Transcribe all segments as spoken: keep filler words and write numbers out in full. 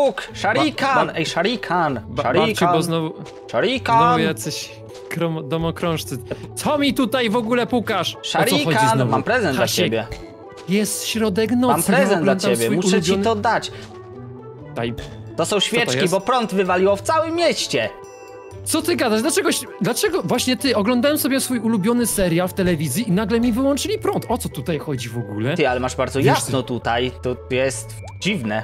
Haduk! Sharikan! Ba, ba, Ej, Sharikan! ba, Sharikan! babciu, bo znowu... Sharikan! Znowu jacyś krom, domokrążcy. Co mi tutaj w ogóle pukasz? O co chodzi Sharikan! znowu? Mam prezent dla Hasiek, ciebie. Jest środek nocy. Mam prezent ja dla oglądam ciebie, swój muszę ulubiony... ci to dać. Daj. To są świeczki, jest? bo prąd wywaliło w całym mieście. Co ty gadasz? Dlaczego, dlaczego właśnie ty, oglądałem sobie swój ulubiony serial w telewizji i nagle mi wyłączyli prąd. O co tutaj chodzi w ogóle? Ty, ale masz bardzo Wiesz, jasno tutaj, to jest dziwne.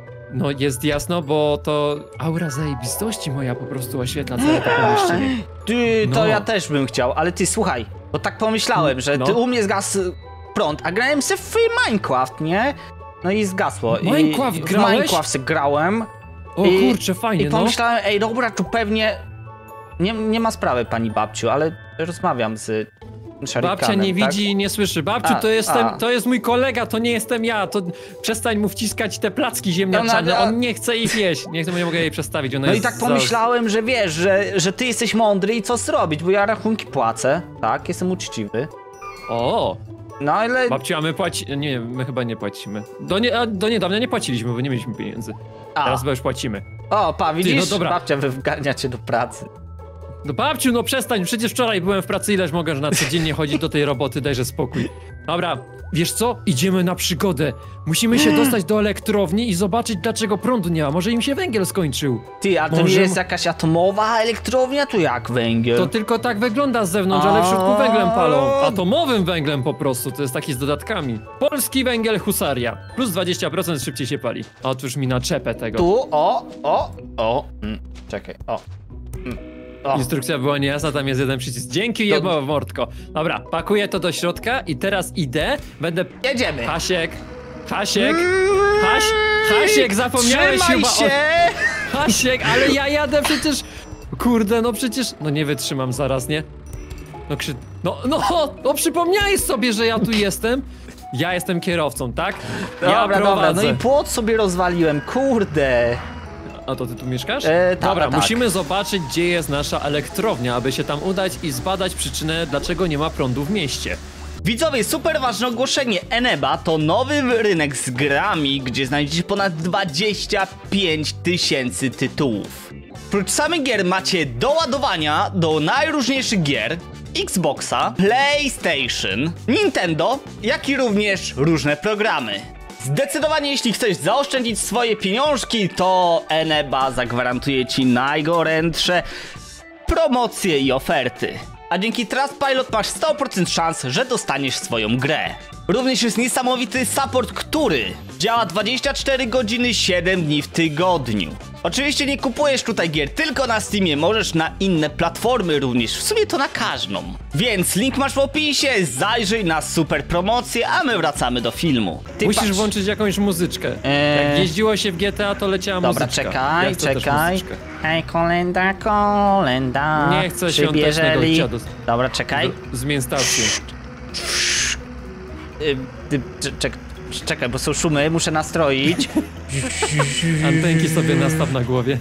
No jest jasno, bo to aura zajebistości moja po prostu oświetla całe to pomieszczenie. Ty, to No. ja też bym chciał, ale ty słuchaj, bo tak pomyślałem, że No. ty u mnie zgasł prąd, a grałem se w Minecraft, nie? No i zgasło. Minecraft I, grałeś? W Minecraft se grałem. O I, kurczę, fajnie, I no. pomyślałem, ej dobra, tu pewnie nie, nie ma sprawy, pani babciu, ale rozmawiam z Sharikanem, Babcia nie tak? widzi i nie słyszy. Babciu, A, to jestem, a. to jest mój kolega, to nie jestem ja. To przestań mu wciskać te placki ziemniaczane. Ona- On nie chce ich jeść. Nie chcę, nie mogę jej przestawić. Ona No i jest tak za- pomyślałem, że wiesz, że, że ty jesteś mądry i co zrobić, bo ja rachunki płacę, tak, jestem uczciwy. O, No ale... babciu, a my płaci... Nie, my chyba nie płacimy. Do, nie, a do niedawna nie płaciliśmy, bo nie mieliśmy pieniędzy. A. Teraz chyba już płacimy. O, pa, widzisz? no dobra. Babcia wygania cię do pracy. No babciu, no przestań, przecież wczoraj byłem w pracy, ileż mogę, że na codziennie chodzić do tej roboty, dajże spokój. Dobra, wiesz co? Idziemy na przygodę. Musimy się dostać do elektrowni i zobaczyć, dlaczego prądu nie ma. Może im się węgiel skończył. Ty, a to Może- nie jest jakaś atomowa elektrownia? Tu jak węgiel? To tylko tak wygląda z zewnątrz, ale w środku węglem palą. Atomowym węglem po prostu, to jest taki z dodatkami. Polski węgiel husaria. Plus dwadzieścia procent szybciej się pali. Otóż mi naczepę tego. Tu, o, o, o. Mm, czekaj, o. Mm, o. Instrukcja była niejasna, tam jest jeden przycisk. Dzięki To- jebo, mordko. Dobra, pakuję to do środka i teraz idę, będę... Jedziemy. Hasiek, Hasiek, Haś, Hasiek, zapomniałeś Trzymaj chyba się! o... Hasiek, ale ja jadę przecież... Kurde, no przecież... No nie wytrzymam zaraz, nie? No krzy... No, no, no przypomniałeś sobie, że ja tu jestem. Ja jestem kierowcą, tak? Ja Dobra, dobra, prowadzę. no i płot sobie rozwaliłem, kurde. A to ty tu mieszkasz? E, tak, Dobra, tak. musimy zobaczyć, gdzie jest nasza elektrownia, aby się tam udać i zbadać przyczynę, dlaczego nie ma prądu w mieście. Widzowie, super ważne ogłoszenie. Eneba to nowy rynek z grami, gdzie znajdziecie ponad dwadzieścia pięć tysięcy tytułów. Prócz samych gier macie do ładowania do najróżniejszych gier, Xboxa, PlayStation, Nintendo, jak i również różne programy. Zdecydowanie jeśli chcesz zaoszczędzić swoje pieniążki, to Eneba zagwarantuje ci najgorętsze promocje i oferty. A dzięki Trustpilot masz sto procent szans, że dostaniesz swoją grę. Również jest niesamowity support, który działa dwadzieścia cztery godziny, siedem dni w tygodniu. Oczywiście nie kupujesz tutaj gier tylko na Steamie, możesz na inne platformy również, w sumie to na każdą. Więc link masz w opisie, zajrzyj na super promocję, a my wracamy do filmu. Ty Musisz patrz. włączyć jakąś muzyczkę. Eee. Jak jeździło się w G T A, to leciała Dobra, muzyczka. czekaj, Ja chcę też czekaj. muzyczkę. Hej, kolenda, kolenda. Nie chcę świątecznego przybierzeli. dziadu. Dobra, czekaj. Zmień stację. Y, ty, cze- czek- czekaj, bo są szumy, muszę nastroić. Antenki sobie nastaw na głowie.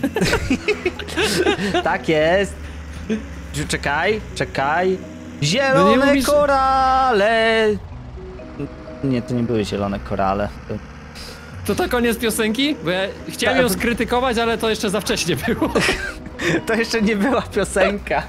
Tak jest. Czekaj, czekaj. Zielone No nie mówisz- korale. Nie, to nie były zielone korale. To to koniec piosenki? Bo ja chciałem ją Tak. skrytykować, ale to jeszcze za wcześnie było. To jeszcze nie była piosenka.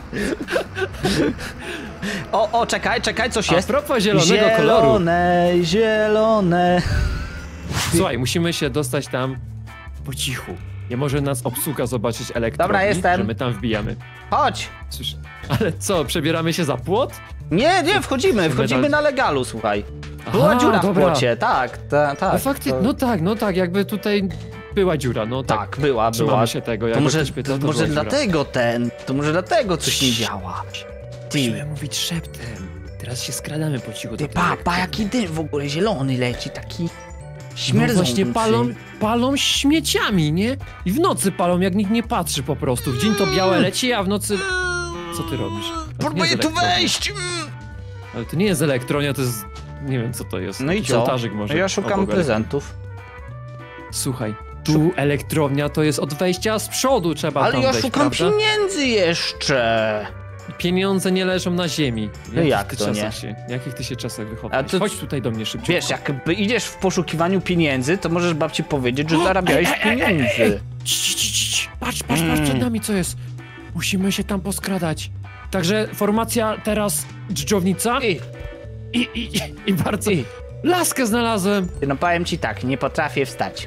O, o, czekaj, czekaj, coś A jest. propos zielonego koloru. Zielone, zielone. Słuchaj, musimy się dostać tam po cichu. Nie może nas obsługa zobaczyć elektrowni, Dobra, jestem. że my tam wbijamy. Chodź. Cóż, ale co, przebieramy się za płot? Nie, nie, wchodzimy, wchodzimy Medal- na legalu, słuchaj. Była Aha, dziura dobra. w płocie, tak, ta, tak. No fakty, to- no tak, no tak, jakby tutaj była dziura, no tak. Tak, była, Trzymamy była. się tego, To jak może, ktoś pyta, to to może była dziura. dlatego ten, to może dlatego coś nie działa. Musimy Ty, mówić szeptem. Teraz się skradamy po cichu. ty do pa, projektu. pa, jaki dym w ogóle zielony leci, taki No śmierdzący. właśnie palą, palą śmieciami, nie? I w nocy palą, jak nikt nie patrzy po prostu. W dzień to białe leci, a w nocy... Co ty robisz? To nie Próbuję jest tu elektrownia. wejść! mm. Ale to nie jest elektronia, to jest... Nie wiem, co to jest. No i Jakiś co? ołtarzyk może. Ja szukam obok prezentów. Słuchaj, tu elektrownia to jest od wejścia z przodu, trzeba Ale tam ja wejść, szukam prawda? pieniędzy jeszcze. pieniądze nie leżą na ziemi. W No jakich jak ty to czasach nie? Się, w jakich ty się czasach A wychowałeś? to- Chodź tutaj do mnie szybciej. Wiesz, jak idziesz w poszukiwaniu pieniędzy, to możesz babci powiedzieć, że zarabiałeś pieniędzy. Cii, cii, cii, cii. Patrz, patrz, patrz przed nami co jest. Musimy się tam poskradać. Także formacja teraz dżdżownica i, I, i, i, i bardzo... i. Laskę znalazłem. No powiem ci tak, nie potrafię wstać.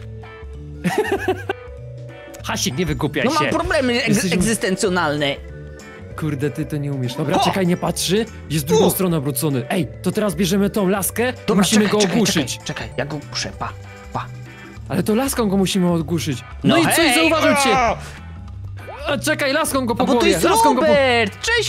Hasik, nie wygłupiaj No się. mam problemy egz Jesteśmy- egzystencjonalne. Kurde, ty to nie umiesz. Dobra, O! czekaj, nie patrzy. Jest w drugą U! stronę obrócony. Ej, to teraz bierzemy tą laskę i Dobra, musimy czekaj, go czekaj, ogłuszyć. Czekaj, czekaj, ja go ogłuszę, pa, pa. Ale to laską go musimy ogłuszyć. No, No i coś hej, zauważył cię. o! A, czekaj, laską go po A bo to głowie. jest laską go po... Robert! Cześć,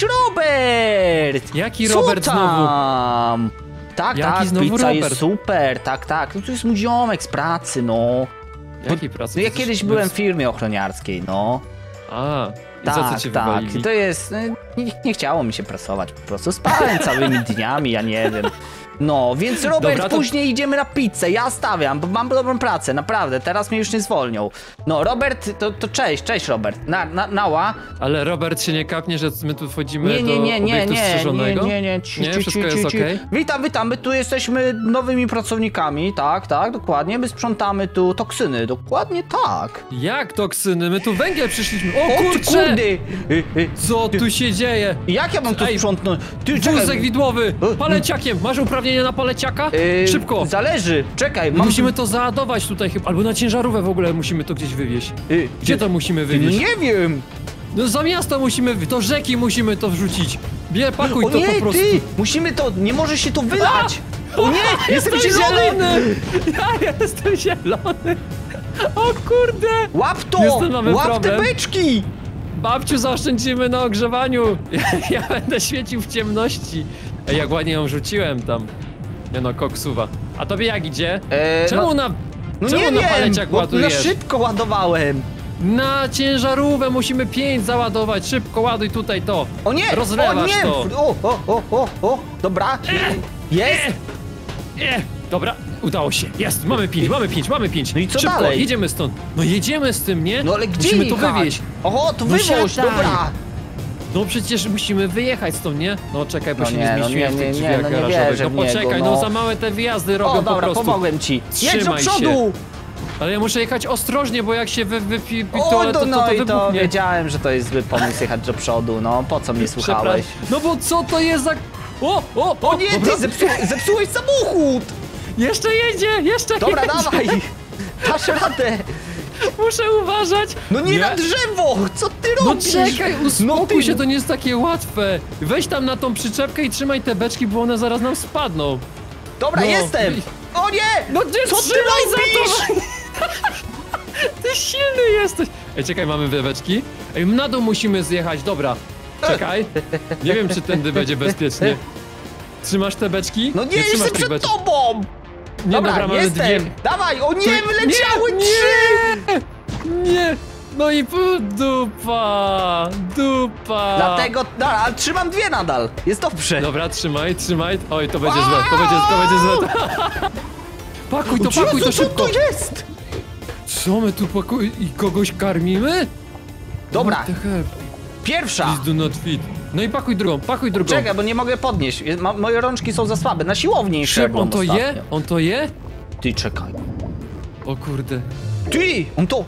Robert! Jaki Co Robert znowu? tam? Tak, Jaki tak, znowu pizza Robert? jest super, tak, tak. No to jest mój ziomek z pracy, no. Jaki pracy? No ja To kiedyś coś- byłem w firmie ochroniarskiej, no. A, i za co Tak, cię tak. wywalili? To jest... y, Nie, nie chciało mi się pracować po prostu. Spałem całymi dniami, ja nie wiem. No, więc Robert, Dobra, to- później idziemy na pizzę. Ja stawiam, bo mam dobrą pracę, naprawdę. Teraz mnie już nie zwolnią. No, Robert, to, to cześć, cześć Robert. Na, na, nała. Ale Robert się nie kapnie, że my tu wchodzimy Nie, nie, do nie, nie, obiektu nie, nie, strzeżonego? nie, nie, ci, Nie, ci, wszystko ci, jest ci, ci. okej? Witam, witam, my tu jesteśmy nowymi pracownikami, tak, tak, dokładnie. My sprzątamy tu toksyny, dokładnie tak. Jak toksyny? My tu węgiel przyszliśmy. O, O ty kurczę! kurde! Y, y, Co tu się dzieje? Jak ja mam tu Ej, sprzątnąć? Ty, Wózek widłowy! O, Paleciakiem! Masz uprawnienie na paleciaka? y, Szybko! Zależy, czekaj, mam... Musimy to załadować tutaj chyba, albo na ciężarówkę w ogóle musimy to gdzieś wywieźć. Y, Gdzie to musimy No wywieźć? nie wiem! No za miasto musimy, do rzeki musimy to wrzucić. Bie, pakuj O to nie, po prostu. ty! Musimy to, nie może się to wylać! O nie, jestem Jestem zielony! zielony! Ja jestem zielony! O kurde! Łap to! Niestety mamy Łap problem. te beczki! Babciu, zaoszczędzimy na ogrzewaniu. Ja, ja będę świecił w ciemności. Ej, jak ładnie ją rzuciłem tam. Nie no, koksuwa. A tobie jak idzie? E, Czemu no, na... no czemu nie na wiem, paleciak bo na ładujesz? szybko ładowałem. Na ciężarówkę musimy pięć załadować. Szybko ładuj tutaj to. O nie! Rozlewasz o nie! to. O, o, o, o, o, dobra. Jest! E, dobra, udało się. Jest, mamy pięć, mamy pięć, mamy pięć. No i co Szybko, dalej? jedziemy stąd. No jedziemy z tym, nie? No ale gdzie Musimy to jechać? wywieźć. Oho, to No wywoź, siadaj. dobra. No przecież musimy wyjechać stąd, nie? No czekaj, bo No się nie, nie no zmieściłem nie, w tych nie, drzwiach no nie garażowych. wierzę No w niego, poczekaj, no. no za małe te wjazdy robią O, po dobra, prostu. pomogłem ci. Jedź do Trzymaj się. przodu! Ale ja muszę jechać ostrożnie, bo jak się wy, wypi O, to, to, to, to, no to i to wybuchnie. wiedziałem, że to jest zły pomysł jechać do przodu, no po co mnie słuchałeś? Przepraszam. No bo co to jest za... O, o, o, O nie, dobra. ty zepsu zepsułeś samochód! Jeszcze jedzie, jeszcze Dobra, jedzie. dawaj! Dasz radę! Muszę uważać. No nie, na drzewo! Co ty No robisz? czekaj, uspokój No ty- się, to nie jest takie łatwe. Weź tam na tą przyczepkę i trzymaj te beczki, bo one zaraz nam spadną. Dobra, No. jestem! O nie! No ty Co ty trzymaj robisz? za to! Ty silny jesteś! Ej, czekaj, mamy wyweczki. Ej, na dół musimy zjechać, dobra. Czekaj. Nie wiem, czy tędy będzie bezpiecznie. Trzymasz te beczki? No nie, trzymasz jestem tych przed beczek. tobą! Nie, Dobra, dobra, mamy jestem! dwie. Dawaj! O nie, Nie, wyleciały nie, trzy! Nie! Nie! No i pu- dupa! Dupa! Dlatego, dobra, ale trzymam dwie nadal. Jest dobrze. Dobra, trzymaj, trzymaj. Oj, to będzie złe, to będzie, to będzie złe. Pakuj to, pakuj to Jezu, co szybko! to jest? Co my tu pakuj... i kogoś karmimy? Dobra, What the hell? pierwsza. Please do not feed. No i pakuj drugą, pakuj drugą. Czekaj, bo nie mogę podnieść. Jest- Ma, moje rączki są za słabe. Na siłowni Szybko, szedłem on to ostatnio. je? On to je? Ty, czekaj. O kurde. Ty, on to...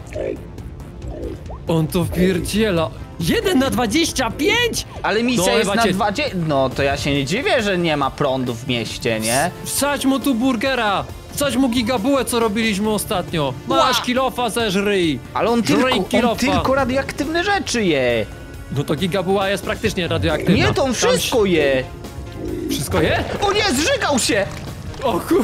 On to wpierdziela. jeden na dwadzieścia pięć? Ale misja No, jest chyba na cię- dwadzieścia... No, to ja się nie dziwię, że nie ma prądu w mieście, nie? Wsadź mu tu burgera! Wsadź mu gigabułę, co robiliśmy ostatnio! Masz Ła! kilofa, zeżryj! Ale on Żryj tylko, on kilofa. tylko radioaktywne rzeczy je. No to gigabuła jest praktycznie radioaktywna. Nie, to on Tam wszystko je. się- Wszystko je? O nie, zżygał się! O kur...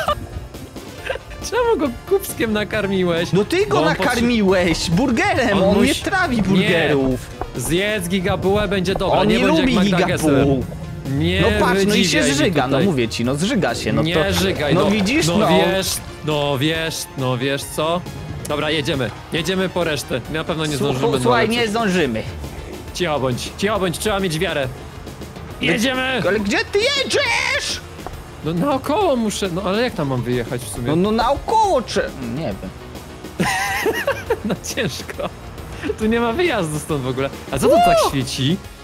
Czemu go kubskiem nakarmiłeś? No ty go Bo on potrze- nakarmiłeś burgerem, on, On nie musi- trawi burgerów. Zjedz gigabułę, będzie dobra, On nie, nie będzie lubi jak Magda Gessler. gigabuł. Nie No patrz, no i się wydziwiaj mi zżyga, no tutaj. mówię ci, no zżyga się, no nie to... żygaj, no. no, widzisz, no, no. wiesz, no wiesz, no wiesz co? Dobra, jedziemy, jedziemy po resztę, na pewno nie zdążymy. Słuchaj, no, słuchaj, ale nie co- zdążymy. Cicho bądź, cicho bądź, trzeba mieć wiarę. Jedziemy! Ale gdzie ty jedziesz? No naokoło muszę, no ale jak tam mam wyjechać w sumie? No, no naokoło, czy... Nie wiem. No ciężko. Tu nie ma wyjazdu stąd w ogóle. A co to tak świeci?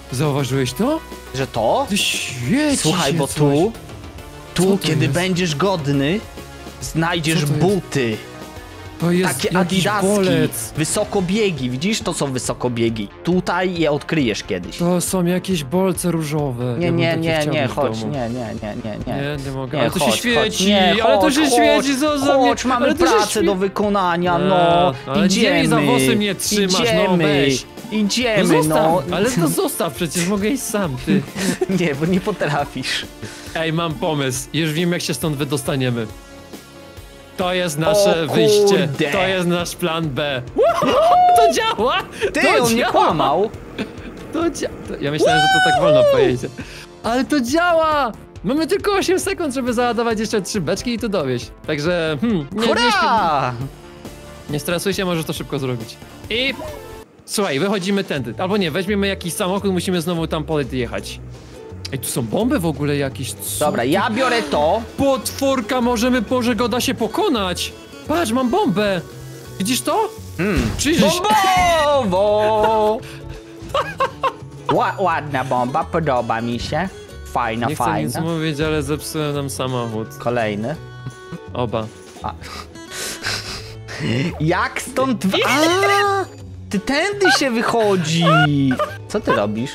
Zauważyłeś to? Że to? Ty świeci Słuchaj, się bo coś. tu, Co tu to kiedy jest? będziesz godny, znajdziesz Co to jest? buty. To jest Takie jakiś adidaski, bolec. wysokobiegi, widzisz? To są wysokobiegi. Tutaj je odkryjesz kiedyś. To są jakieś bolce różowe. Nie, Ja bym nie, takie nie, chciał nie, mieć w chodź, domu. nie, nie, nie, nie, nie. Nie, nie mogę. Nie, Ale to chodź, się świeci, chodź, nie, ale to chodź, się chodź, świeci, co za mnie. Chodź, mamy ale to się pracę świe- do wykonania, Eee, no. ale gdzie Idziemy. mi za włosy mnie trzymasz, no idziemy, weź. No Idziemy, zostaw, no. ale to zostaw, przecież mogę iść sam, ty. Nie, bo nie potrafisz. Ej, mam pomysł, już wiem jak się stąd wydostaniemy. To jest nasze O wyjście, kurde. to jest nasz plan B. Woohoo, to działa! Ty, to on nie działa. kłamał. To dzia... to Ja myślałem, że to tak wolno pojedzie. Ale to działa! Mamy tylko osiem sekund, żeby załadować jeszcze trzy beczki i tu dowieść. Także, hmm, nie, nie, Hurra! nie stresuj się, możesz to szybko zrobić. I... Słuchaj, wychodzimy tędy. Albo nie, weźmiemy jakiś samochód, musimy znowu tam podjechać. Ej, tu są bomby w ogóle jakieś. Co Dobra, ty- ja biorę to. Potworka, możemy, Boże, go da się pokonać. Patrz, mam bombę. Widzisz to? Hmm. Przyjrzyj się. Bombowo! Ła, ładna bomba, podoba mi się. Fajna, Nie chcę nic fajna. mówić, ale zepsułem nam samochód. Kolejny. Oba. Jak stąd... w- A, ty tędy się wychodzi. Co ty robisz?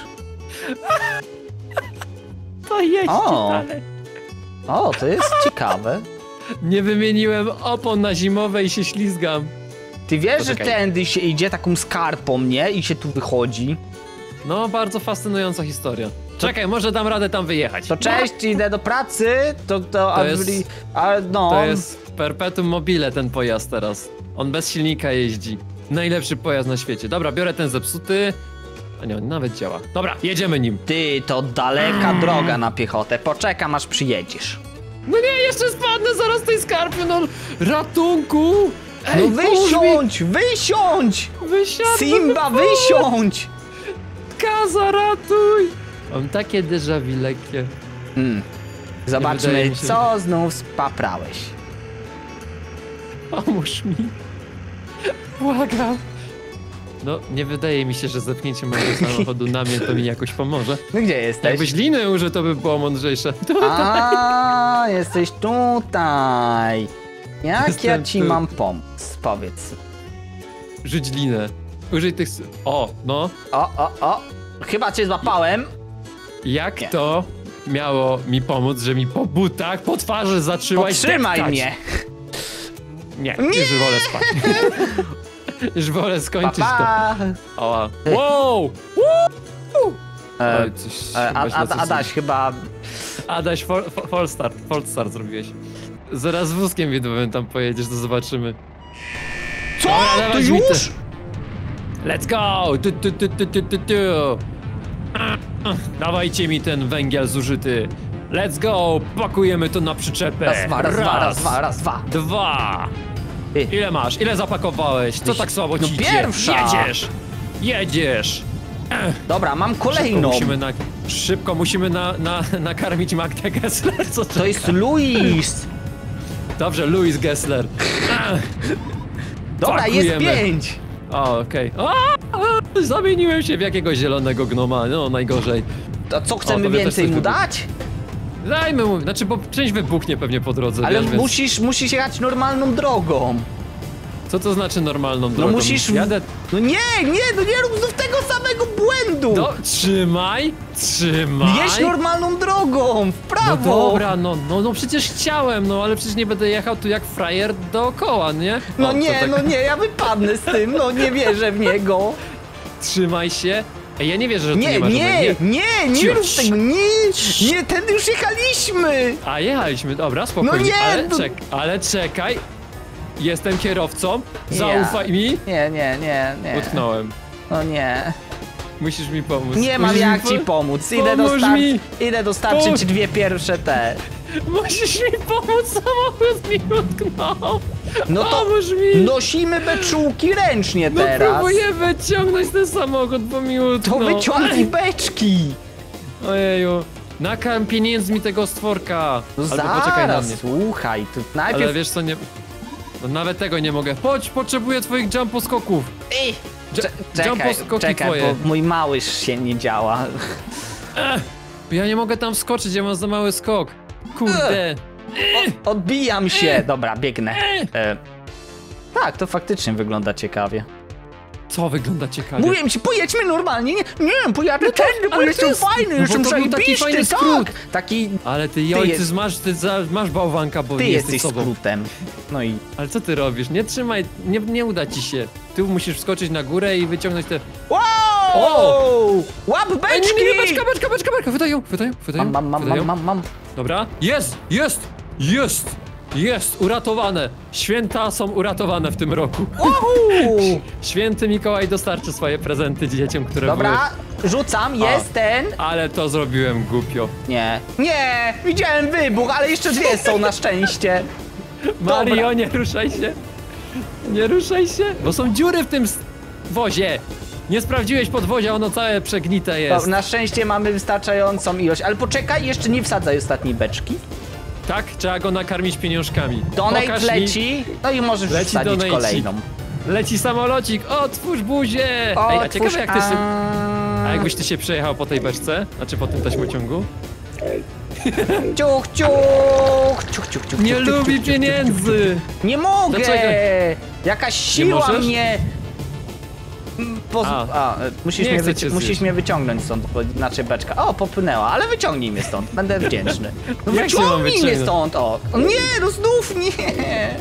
To jeździ O. dalej. O, to jest ciekawe. Nie wymieniłem opon na zimowe i się ślizgam. Ty wiesz, że Poczekaj. tędy się idzie taką skarpą, nie? I się tu wychodzi. No, bardzo fascynująca historia. Czekaj, może dam radę tam wyjechać. To cześć, idę do pracy. To, to, To a, jest- wli- a no. To jest perpetuum mobile ten pojazd teraz. On bez silnika jeździ. Najlepszy pojazd na świecie. Dobra, biorę ten zepsuty. A nie, on nawet działa. Dobra, jedziemy nim. Ty, to daleka droga na piechotę. Poczekam, aż przyjedziesz. No nie, jeszcze spadnę zaraz z tej skarpy, no ratunku! Ej, No pomóż wysiądź, wysiądź! mi! Wysiadłem! Simba, wysiądź! Kaza, ratuj! Mam takie déjà vu lekkie. Mm. wydaje Zobaczmy, mi się, co znów spaprałeś. Pomóż mi. Błagam. No, nie wydaje mi się, że zepchnięcie mojego samochodu na mnie to mi jakoś pomoże. No gdzie jesteś? Jakbyś liny użył, to by było mądrzejsze. A, jesteś tutaj. Jak ja Jestem ci tu. mam pomóc? Powiedz. Rzuć linę. Użyj tych... s- O, no. O, o, o. Chyba cię złapałem. Jak Nie. to miało mi pomóc, że mi po butach, po twarzy zaczęłaś Powstrzymaj deptać? mnie. Nie, już wolę spać. Już wolę Pa, skończyć pa. to. Oła. Wow! Woo! E, Oj, coś, e, chyba a, źle a, coś Adaś chyba... Adaś, fol, fol, fall start, fall start zrobiłeś. Zaraz wózkiem widowym tam pojedziesz, to zobaczymy. Co? Dobra, To dawać mi już? te- Let's go! Tu, tu, tu, tu, tu, tu, tu. Dawajcie mi ten węgiel zużyty. Let's go! Pakujemy to na przyczepę. Raz, dwa, raz, dwa, raz, dwa, raz, dwa. Dwa. Ty. Ile masz? Ile zapakowałeś? Co Tyś- tak słabo no ci idzie? pierwsza. Jedziesz! Jedziesz! Dobra, mam Szybko kolejną. musimy, na, szybko musimy na, na, nakarmić Magdę Gessler, co To jest Luis. Dobrze, Louis Gessler. Dobra, jest Pakujemy. pięć. O, okej. A, a, Zamieniłem się w jakiegoś zielonego gnoma, no najgorzej. To co, chcemy tobie też więcej coś mu wybuch- dać? Dajmy mu, znaczy, bo część wybuchnie pewnie po drodze, Ale wiesz, więc... musisz, musisz jechać normalną drogą. Co to znaczy normalną No drogą? musisz... Jadę... No nie, nie, no nie rób znów tego samego błędu. No, trzymaj, trzymaj. Jedź normalną drogą, w No prawo. dobra, no, no, no przecież chciałem, no ale przecież nie będę jechał tu jak frajer dookoła, nie? No O, to nie, tak- no nie, ja wypadnę z tym, no nie wierzę w niego. Trzymaj się. Ej, ja nie wierzę, że tu nie Nie, ma nie, żadnych- nie, nie Cicho, rób cii. tego, nie, nie, tędy już jechaliśmy. A jechaliśmy, dobra, spokojnie, No nie, ale, to- czek, ale czekaj. Jestem kierowcą, Nie. zaufaj mi. Nie, nie, nie, nie, Utknąłem. no nie. Musisz mi pomóc. Nie mam Musisz jak mi ci po- pomóc, idę, Pomóż dostar mi. idę dostarczyć Pomóż. dwie pierwsze te. Musisz mi pomóc, samochód mi utknął. No to Pomóż mi. nosimy beczułki ręcznie No teraz. próbuję wyciągnąć ten samochód, bo mi To utknął. wyciągnij beczki. Ojeju. Nakarm pieniędzmi tego stworka. No Albo poczekaj na zaraz, mnie. słuchaj, tu Ale najpierw... wiesz co, nie... No, nawet tego nie mogę. Chodź, potrzebuję twoich jumposkoków. Ej, Cze- czekaj, jumposkoki czekaj, twoje. bo mój mały się nie działa. Ja nie mogę tam wskoczyć, ja mam za mały skok. Kurde. Odbijam się. Dobra, biegnę. E, tak, to faktycznie wygląda ciekawie. Co wygląda ciekawie? Mówię ci, pojedźmy normalnie. Nie, nie pojadę tędy, bo ale jestem to jest- fajny, no bo jestem to był taki zajebisty, fajny tak. skrót. Taki, Ale ty, Ty ojciec, jest- masz, ty za, masz bałwanka, bo ty nie jesteś jesteś sobą. skrótem. No i... Ale co ty robisz? Nie trzymaj, nie, nie uda ci się. Ty musisz wskoczyć na górę i wyciągnąć te... Wow! O! Łap Ej, beczki! nie, nie, nie, beczka, beczka, beczka, beczka, wydają, wydają, wydają, Mam, mam, mam, wydają. mam, mam, mam. Dobra, jest, jest, jest, jest, uratowane. Święta są uratowane w tym roku. Uhu! Święty Mikołaj dostarczy swoje prezenty dzieciom, które były... Dobra, rzucam, jest ten. Ale to zrobiłem głupio. Nie. Nie! Widziałem wybuch, ale jeszcze dwie są na szczęście. Mario, nie ruszaj się. Nie ruszaj się, bo są dziury w tym s- wozie. Nie sprawdziłeś podwozia, ono całe przegnite To, jest. na szczęście mamy wystarczającą ilość, ale poczekaj, jeszcze nie wsadzaj ostatniej beczki. Tak, trzeba go nakarmić pieniążkami. Donate Pokaż mi. leci, no i możesz Leci wsadzić donate. kolejną. Leci samolocik, otwórz buzię! O, Ej, a ciekawe jak ty się... a... A jakbyś ty się przejechał po tej beczce? Znaczy po tym taśmociągu? Ciuch, ciuch, ciuch, ciuch, ciuch, Nie ciuch, ciuch, lubi ciuch, pieniędzy! ciuch. Nie mogę! Dlaczego? Jakaś siła możesz? mnie... Poz... A. A, e, musisz, Nie mnie, chcę wyci- cię musisz zjeść. mnie wyciągnąć stąd, bo inaczej beczka. O, popłynęła, ale wyciągnij mnie stąd, będę wdzięczny. No Jak się mam wyciągnij mnie wyciągnąć? stąd, o! O nie, no znów nie!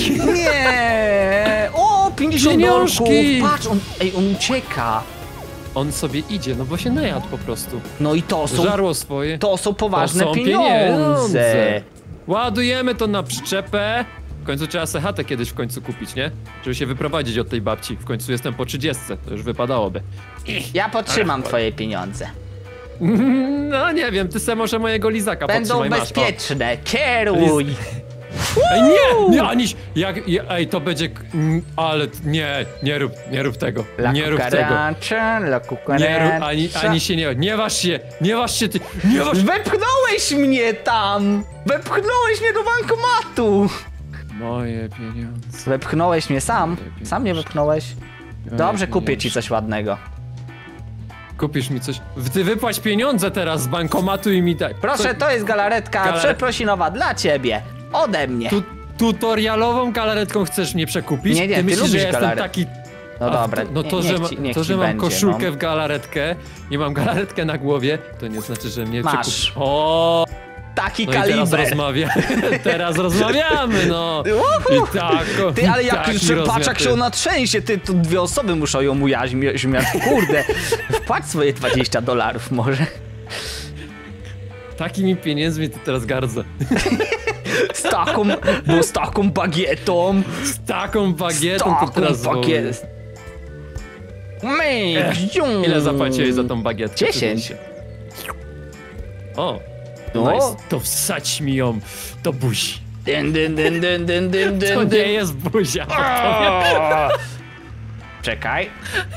Nie! O, pięćdziesiąt Pieniążki! dolków! Patrz, on, ej, on ucieka! On sobie idzie, no bo się najadł po prostu. No i to są, Żarło swoje. to są poważne To są pieniądze! Ładujemy to na przyczepę. W końcu trzeba se chatę kiedyś w końcu kupić, nie? Żeby się wyprowadzić od tej babci. W końcu jestem po trzydziestce, to już wypadałoby. Ja potrzymam twoje pieniądze. No nie wiem, ty se może mojego lizaka Będą podtrzymaj, masz. bezpieczne, kieruj! O. Ej, nie! Nie, Aniś! Jak, je- ej, to będzie... k- mm, Ale... t- Nie, nie rób, nie rób tego. La Nie rób tego. cucaracha, la Nie rób, cucaracha. ani, ani się nie... Nie waż się! Nie waż się, ty! Nie waż... Wepchnąłeś mnie tam! Wepchnąłeś mnie do bankomatu! Moje pieniądze. Wepchnąłeś mnie sam? Sam mnie wepchnąłeś? Dobrze, kupię ci coś ładnego. Kupisz mi coś. Ty wypłać pieniądze teraz z bankomatu i mi daj. Proszę, Co- to jest galaretka Galar- przeprosinowa dla ciebie. Ode mnie. Tu, tutorialową galaretką chcesz mnie przekupić? Nie, nie, ty ty myślisz, że lubisz ja jestem galaret. taki... No A, dobra, to, no to, nie- że, niech ma, ci- niech to, ci że mam będzie, koszulkę no. w galaretkę i mam galaretkę na głowie, to nie znaczy, że mnie Masz. przekupisz. O, Taki no i teraz kaliber. rozmawia. Teraz rozmawiamy, no. Uhu. I tak. o, Ty, ale jak taki jeszcze patrz, jak rozmiar, się ona trzęsie, ty, tu dwie osoby muszą ją ujaźnić. Kurde, wpłać swoje dwadzieścia dolarów może. Takimi pieniędzmi to teraz gardzę. Z taką, bo z taką bagietą. Z taką Z bagietą to taką teraz bagietą. My, bzium. Ile zapłaciłeś za tą bagietkę? dziesięć. O, No. nice. To wsadź mi ją do buzi. Dyn, dyn, dyn, dyn, dyn, dyn, To dyn, nie dyn. jest buzia. O! Czekaj.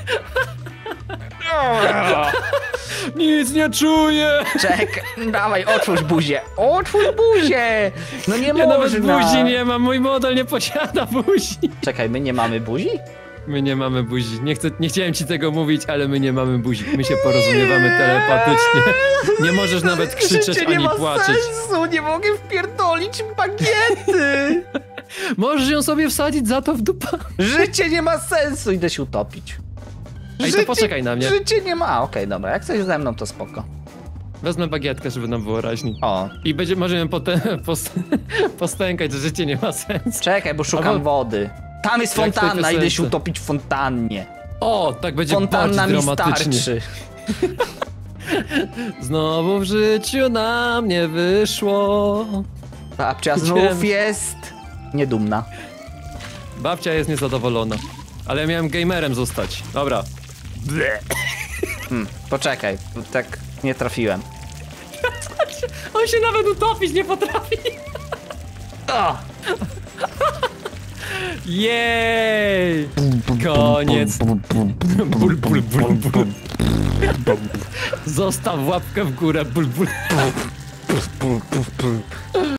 O! Nic nie czuję. Czekaj, dawaj, otwórz buzię. Otwórz buzię! No nie Ja nawet można. buzi nie mam, mój model nie posiada buzi. Czekaj, my nie mamy buzi? My nie mamy buzi. Nie, chcę, nie chciałem ci tego mówić, ale my nie mamy buzi. My się porozumiewamy telepatycznie. Nie możesz nawet krzyczeć Życie nie ani ma płaczeć. sensu, nie mogę wpierdolić bagiety. Możesz ją sobie wsadzić za to w dupa. Życie nie ma sensu, idę się utopić. Ej, to poczekaj na mnie. Życie nie ma, a, okej, dobra, jak coś ze mną, to spoko. Wezmę bagietkę, żeby nam było raźniej. O, I będzie, możemy potem post, postękać, że życie nie ma sensu. czekaj, bo szukam Albo- wody. Tam jest Jak w tej fontanna, idę się piosence. utopić w fontannie. O, tak będzie Fontanna bardziej mi dramatycznie. starczy. Znowu w życiu na mnie wyszło. Babcia Wiem. znów jest niedumna. Babcia jest niezadowolona. Ale ja miałem gamerem zostać. Dobra. Hmm, poczekaj, bo tak nie trafiłem. On się nawet utopić nie potrafi. O! Jej! Koniec. Bul, bul, bul, bul. Zostaw łapkę w górę. Bul, bul.